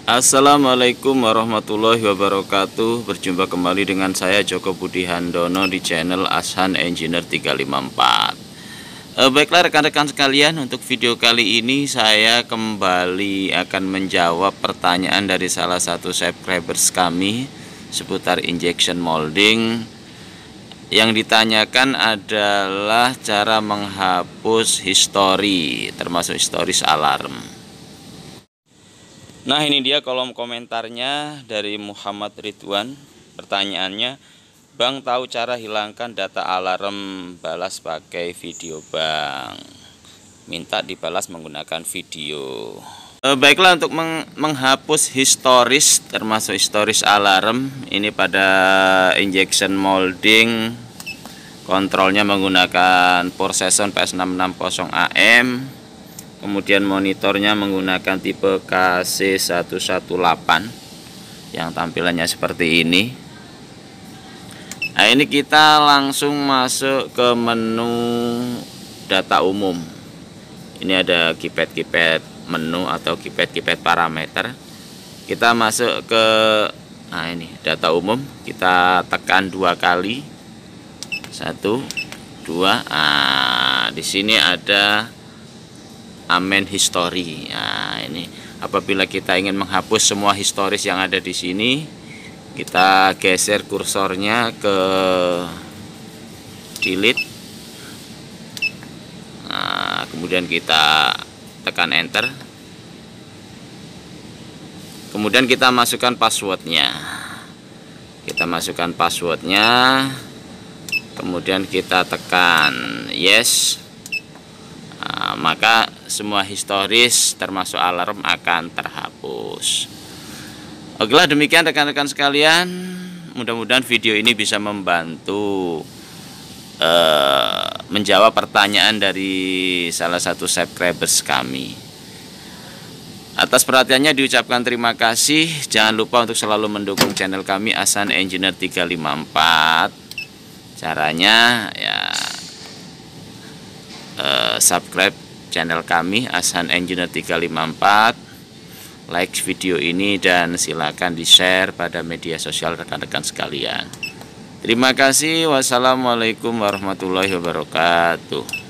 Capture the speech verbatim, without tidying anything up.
Assalamualaikum warahmatullahi wabarakatuh. Berjumpa kembali dengan saya Joko Budi Handono di channel Ashan Engineer tiga lima empat. e, Baiklah rekan-rekan sekalian, untuk video kali ini saya kembali akan menjawab pertanyaan dari salah satu subscribers kami seputar injection molding. Yang ditanyakan adalah cara menghapus histori, termasuk historis alarm. Nah, ini dia kolom komentarnya dari Muhammad Ridwan. Pertanyaannya, Bang tahu cara hilangkan data alarm, balas pakai video Bang. Minta dibalas menggunakan video. e, Baiklah, untuk meng menghapus historis, termasuk historis alarm, ini pada injection molding, kontrolnya menggunakan Porsesson P S enam enam nol A M. Kemudian monitornya menggunakan tipe K C satu satu delapan yang tampilannya seperti ini. Nah, ini kita langsung masuk ke menu data umum. Ini ada keypad-keypad menu atau keypad-keypad parameter. Kita masuk ke nah ini data umum, kita tekan dua kali. Satu, dua. Nah, di sini ada Amen History. Nah, ini apabila kita ingin menghapus semua historis yang ada di sini, kita geser kursornya ke delete. Nah, kemudian kita tekan enter. Kemudian kita masukkan passwordnya. Kita masukkan passwordnya. Kemudian kita tekan yes. Nah, maka semua historis termasuk alarm akan terhapus. Okelah, demikian rekan-rekan sekalian. Mudah-mudahan video ini bisa membantu uh, menjawab pertanyaan dari salah satu subscribers kami. Atas perhatiannya diucapkan terima kasih. Jangan lupa untuk selalu mendukung channel kami Ashan Engineer tiga lima empat. Caranya ya uh, subscribe channel kami Ashan Engineer tiga lima empat, like video ini dan silakan di-share pada media sosial rekan-rekan sekalian. Terima kasih. Wassalamualaikum warahmatullahi wabarakatuh.